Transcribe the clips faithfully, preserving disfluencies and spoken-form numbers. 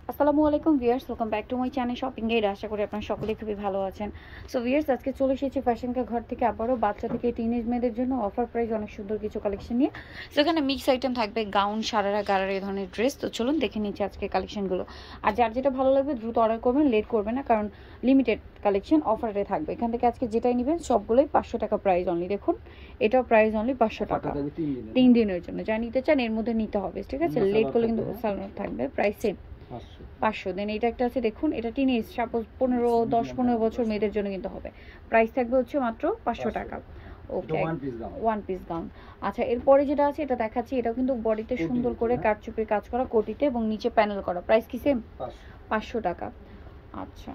আসসালামু আলাইকুম viewers, welcome back to my channel shopping guide. আশা করি আপনারা সকলেই খুবই ভালো আছেন। সো ভিউয়ার্স, আজকে চলে এসেছি ফ্যাশন কা ঘর থেকে আবারও বাচ্চা থেকে টিনেজ মেয়েদের জন্য অফার প্রাইস অনেক সুন্দর কিছু কালেকশন নিয়ে। সো এখানে মিক্স আইটেম থাকবে, গাউন, সারারা, গারারা এই ধরনের ড্রেস। তো চলুন দেখে নিচ্ছি আজকে কালেকশনগুলো। আর যার যেটা ভালো লাগবে দ্রুত অর্ডার করবেন, লেট করবেন না, কারণ লিমিটেড কালেকশন অফারে থাকবে। এখান থেকে আজকে যেটাই নেবেন সবগুলোই পাঁচশো টাকা প্রাইস অনলি। দেখুন এটাও প্রাইস অনলি পাঁচশো টাকা তিন দিনের জন্য। যা নিতে চান এর মধ্যে নিতে হবে, ঠিক আছে? লেট করলে কিন্তু সালোয়ার থাকবে, প্রাইস সেম পাঁচশো। দেন এটা একটা আছে দেখুন, এটা টিনেজ সাপোজ পনেরো দশ পনেরো বছর মেয়েদের জন্য কিন্তু হবে। প্রাইস থাকবে হচ্ছে মাত্র পাঁচশো টাকা। Okay, one piece gown. আচ্ছা, এরপরে যেটা আছে এটা দেখাচ্ছি, এটাও কিন্তু বডিতে সুন্দর করে কাটচুপির কাজ করা, কোটিতে এবং নিচে প্যানেল করা। প্রাইস কি সেম? পাঁচশো টাকা। আচ্ছা,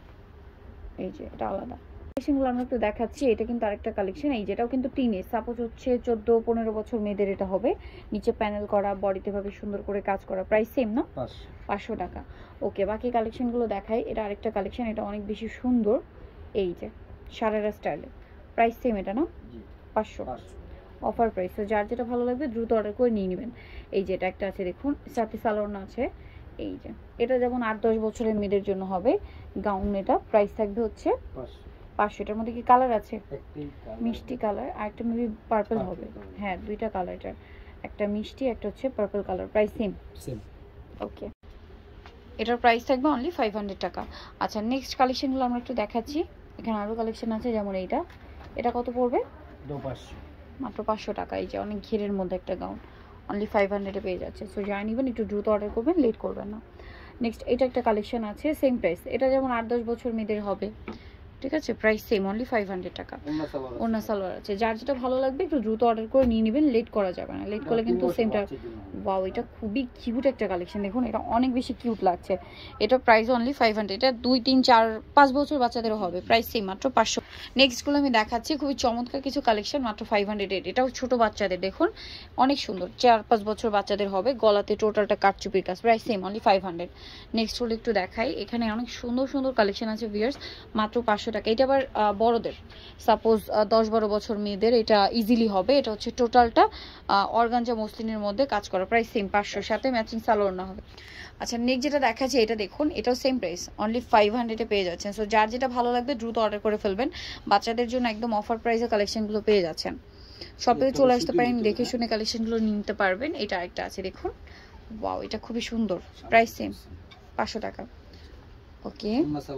এই যে এটা আলাদা কালেকশনগুলো আমরা একটু দেখাচ্ছি। এটা কিন্তু আরেকটা কালেকশন, এই যেটাও কিন্তু টিনেজ সাপোজ হচ্ছে চোদ্দ পনেরো বছর মেয়েদের এটা হবে। নিচে প্যানেল করা, বডিতে ভাবে সুন্দর করে কাজ করা। প্রাইস সেম না? পাঁচশো টাকা। ওকে, বাকি কালেকশনগুলো দেখাই। এটা আরেকটা কালেকশন, এটা অনেক বেশি সুন্দর, এই যে সারারা স্টাইলে। প্রাইস সেম এটা না? পাঁচশো অফার প্রাইস। তো যার যেটা ভালো লাগবে দ্রুত অর্ডার করে নিয়ে নেবেন। এই যে এটা একটা আছে দেখুন, সাথে সালোয়ার আছে। এই যে এটা যেমন আট দশ বছরের মেয়েদের জন্য হবে গাউন। এটা প্রাইস থাকবে হচ্ছে পাঁচশো। এটার মধ্যে কি কালার আছে? মিষ্টি কালার আর একটা মেবি পার্পল হবে। হ্যাঁ, দুইটা কালার, এটার একটা মিষ্টি, একটা হচ্ছে purple colour. Price same same okay, এটার প্রাইস থাকবে অনলি ফাইভ হান্ড্রেড টাকা। আচ্ছা, নেক্সট কালেকশনগুলো আমরা একটু দেখাচ্ছি। এখানে আরও কালেকশন আছে, যেমন এইটা। এটা কত পড়বে? মাত্র পাঁচশো টাকা। এই যে অনেক ঘিরের মধ্যে একটা গাউন, অনলি ফাইভ হান্ড্রেডে পেয়ে যাচ্ছে। সো যাই নেবেন একটু দ্রুত অর্ডার করবেন, লেট করবেন না। নেক্সট এটা একটা কালেকশন আছে, সেম প্রাইস। এটা যেমন আট দশ বছর মেয়েদের হবে, ঠিক আছে? Price same only five hundred টাকা। ওন্না সালোয়ার আছে। যার যেটা ভালো লাগবে একটু দ্রুত অর্ডার করে নিয়ে নেবেন, লেট করা যাবে না। লেট করলে কিন্তু সেমটা। ওয়াও, এটা খুবই কিউট একটা কালেকশন। দেখুন এটা অনেক বেশি কিউট লাগছে। এটা প্রাইস অনলি ফাইভ হান্ড্রেড। এটা দুই তিন চার পাঁচ বছর বাচ্চাদেরও হবে। প্রাইস সেম মাত্র পাঁচশো। নেক্সটগুলো আমি দেখাচ্ছি, খুবই চমৎকার কিছু কালেকশন, মাত্র ফাইভ হান্ড্রেড। এটাও ছোট বাচ্চাদের, দেখুন অনেক সুন্দর, চার পাঁচ বছর বাচ্চাদের হবে। গলাতে টোটালটা কাটচুপির কাজ। Price same only five hundred. Next হলো একটু দেখাই, এখানে অনেক সুন্দর সুন্দর কালেকশন আছে ভিউয়ার্স, মাত্র পাঁচশো টাকা। এটা আবার বড়দের, সাপোজ দশ বারো বছর মেয়েদের এটা ইজিলি হবে। এটা হচ্ছে টোটালটা অর্গানজা মসলিনের মধ্যে কাজ করা। প্রাইস সেম পাঁচশো, সাথে ম্যাচিং সালোয়ার না হবে। আচ্ছা, নেক্সট যেটা দেখাচ্ছে এটা দেখুন, এটাও সেম প্রাইস অনলি ফাইভ হান্ড্রেডে পেয়ে যাচ্ছেন। সো যার যেটা ভালো লাগবে দ্রুত অর্ডার করে ফেলবেন। বাচ্চাদের জন্য একদম অফার প্রাইসে কালেকশনগুলো পেয়ে যাচ্ছেন। শপে চলে আসতে পারেন, দেখে শুনে কালেকশনগুলো নিতে পারবেন। এটা আরেকটা আছে দেখুন, ওয়াও এটা খুবই সুন্দর। প্রাইস সেম পাঁচশো টাকা। ওকে,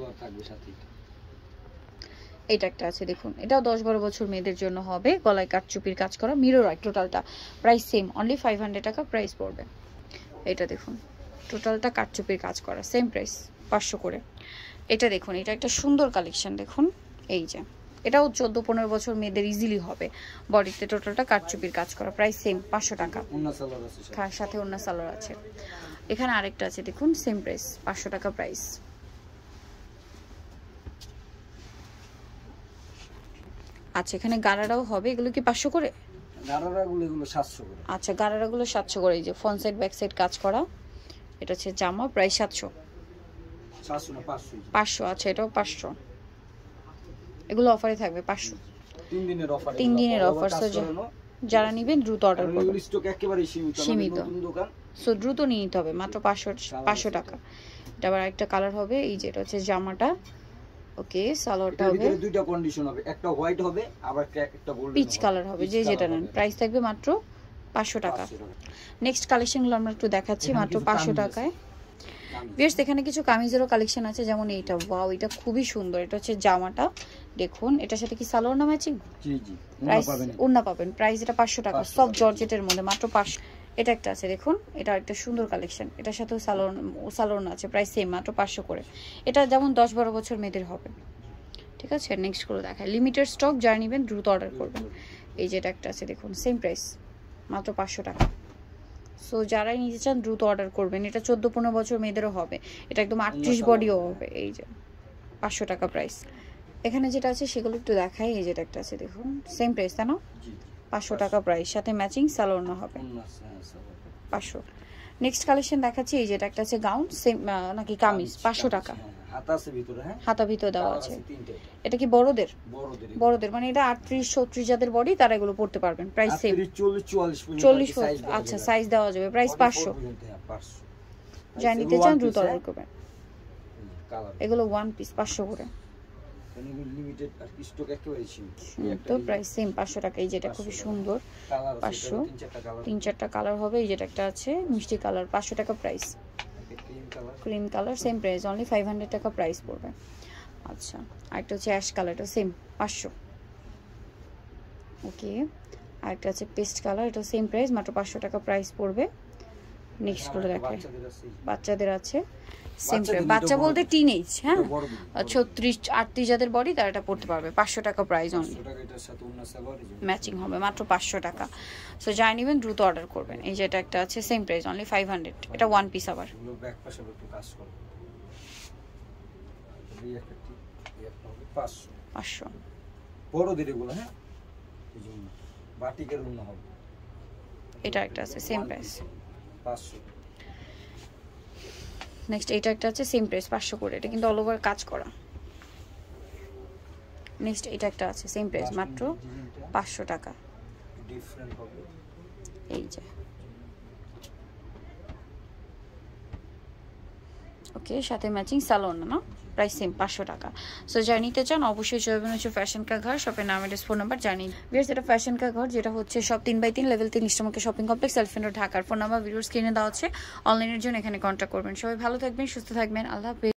এটা একটা আছে দেখুন, এটাও দশ বারো বছর মেয়েদের জন্য হবে। গলায় কাটচুপির কাজ করা, মিরর রাইট টোটালটা। Price same only five hundred টাকা প্রাইস পড়বে। এটা দেখুন, টোটালটা কাটচুপির কাজ করা, সেম প্রাইস পাঁচশো করে। এটা দেখুন, এটা একটা সুন্দর কালেকশন দেখুন, এই যে এটাও চোদ্দ পনেরো বছর মেয়েদের ইজিলি হবে। বডিতে টোটালটা কাটচুপির কাজ করা। প্রাইস সেম পাঁচশো টাকা। খার সাথে ওন্না সালোয়ার আছে। এখানে আরেকটা আছে দেখুন, সেম প্রাইস পাঁচশো টাকা প্রাইস। আচ্ছা, এখানে গারারাও হবে। এগুলো কি পাঁচশো করে? গারারাগুলো এগুলো সাতশো করে। আচ্ছা, গারারাগুলো সাতশো করে। এই যে ফ্রন্ট সাইড ব্যাক সাইড কাজ করা, এটা হচ্ছে জামা। প্রাইস সাতশো। সাতশো না পাঁচশো? পাঁচশো। আচ্ছা, এটাও পাঁচশো। এগুলো অফারে থাকবে পাঁচশো। তিন দিনের অফার। তিন দিনের অফার। সো যারা নেবেন দ্রুত অর্ডার করবেন। স্টক একেবারে সীমিত, সীমিত নতুন দোকান। সো দ্রুত নিয়ে নিতে হবে, মাত্র পাঁচশো পাঁচশো টাকা। এটা আবার একটা কালার হবে, এই যে এটা হচ্ছে জামাটা। ওকে, সালোয়ারটা হবে, এর দুইটা কন্ডিশন হবে, একটা হোয়াইট হবে আবার একটা গোল্ডেন পিচ কালার হবে, যে যেটা নেন। প্রাইস থাকবে মাত্র পাঁচশো টাকা। নেক্সট কালেকশনগুলো আমরা একটু দেখাচ্ছি, মাত্র পাঁচশো টাকায়। বেশ, এখানে কিছু কামিজেরও কালেকশন আছে, যেমন এইটা। ওয়াও, এটা খুবই সুন্দর। এটা হচ্ছে জামাটা দেখুন, এটার সাথে কি সালোয়ার না ম্যাচিং? জি জি, প্রাইস ওন্না পাবেন। প্রাইস এটা পাঁচশো টাকা, সব জর্জেটের মধ্যে, মাত্র পাঁচশো। এটা একটা আছে দেখুন, এটা একটা সুন্দর কালেকশন। এটার সাথেও সালোয়ার সালোয়ার আছে। প্রাইস সেম মাত্র পাঁচশো করে। এটা যেমন দশ বারো বছর মেয়েদের হবে, ঠিক আছে? নেক্সট করে দেখায়, লিমিটেড স্টক, যারা নেবেন দ্রুত অর্ডার করবেন। এই যে এটা একটা আছে দেখুন, সেম প্রাইস মাত্র পাঁচশো টাকা। সো যারাই নিতে চান দ্রুত অর্ডার করবেন। এটা চোদ্দ পনেরো বছর মেয়েদেরও হবে। এটা একদম আটত্রিশ বডিও হবে। এই যে পাঁচশো টাকা প্রাইস। এখানে যেটা আছে সেগুলো একটু দেখাই। এই যেটা একটা আছে দেখুন, সেম প্রাইস তাই না? পাঁচশো টাকা প্রাইস, সাথে ম্যাচিং সালোয়ার না হবে, পাঁচশো। নেক্সট কালেকশন দেখাচ্ছি, এই যেটা একটা আছে গাউন, সেম নাকি কামিজ, পাঁচশো টাকা। হাতা ভিতর দেওয়া আছে। এটা কি বড়দের? বড়দের মানে এটা আটত্রিশ ছত্রিশ যাদের বডি তারা এগুলো পড়তে পারবেন। প্রাইস সেম চল্লিশ। আচ্ছা, সাইজ দেওয়া যাবে। প্রাইস পাঁচশো। যা নিতে চান দ্রুত অর্ডার করবেন। কালার এগুলো ওয়ান পিস পাঁচশো করে, লিমিটেড আর স্টক একেবারে সীমিত। তো প্রাইস সেম পাঁচশো টাকা। এই যেটা খুবই সুন্দর পাঁচশো, তিন চারটা কালার হবে। এই যেটা একটা আছে মিষ্টি কালার পাঁচশো টাকা price, cream colour same price only five hundred টাকা প্রাইস পড়বে। আচ্ছা আরেকটা হচ্ছে অ্যাশ কালার, এটা সেম পাঁচশো। ওকে আরেকটা আছে পেস্ট কালার, এটা সেম প্রাইস মাত্র পাঁচশো টাকা প্রাইস পড়বে। নেক্সট গুলো দেখায়, বাচ্চাদের আছে সেম প্রাইস। বাচ্চা বলতে টিনেজ, হ্যাঁ ছত্রিশ আটত্রিশ যাদের বডি তারা এটা পড়তে পারবে। পাঁচশো টাকা প্রাইস অনলি, ম্যাচিং হবে মাত্র পাঁচশো টাকা। সো যাই নেবেন দ্রুত অর্ডার করবেন। এই যে এটা একটা আছে same price only five hundred, এটা ওয়ান পিস আবার পাঁচশো। বড়দের এগুলো, হ্যাঁ বাটিকের উন্না হবে। এটা একটা আছে সেম প্রাইস পাঁচশো। নেক্সট এটা একটা আছে সেম প্রাইস পাঁচশো করে, এটা কিন্তু অল ওভার কাজ করা। নেক্সট এটা একটা আছে সেম প্রাইস মাত্র পাঁচশো টাকা। ডিফারেন্ট হবে এই যে ওকে, সাথে ম্যাচিং সালোন না, প্রাইস সেম পাঁচশো টাকা। সো যা নিতে চান অবশ্যই চলবেন হচ্ছে ফ্যাশন কা ঘর, শপের নাম এড্রেস ফোন নাম্বার জানি। ভিউয়ার্স এটা ফ্যাশন কা ঘর, যেটা হচ্ছে সব তিন বাই তিন লেভেল তিন ইস্টামার্কেট শপিং কমপ্লেক্স এলিফ্যান্ট রোড ঢাকার। ফোন নাম্বার ভিডিওর স্ক্রিনে দেওয়া আছে, অনলাইনের জন্য এখানে কন্ট্যাক্ট করবেন। সবাই ভালো থাকবেন, সুস্থ থাকবেন, আল্লাহ হাফেজ।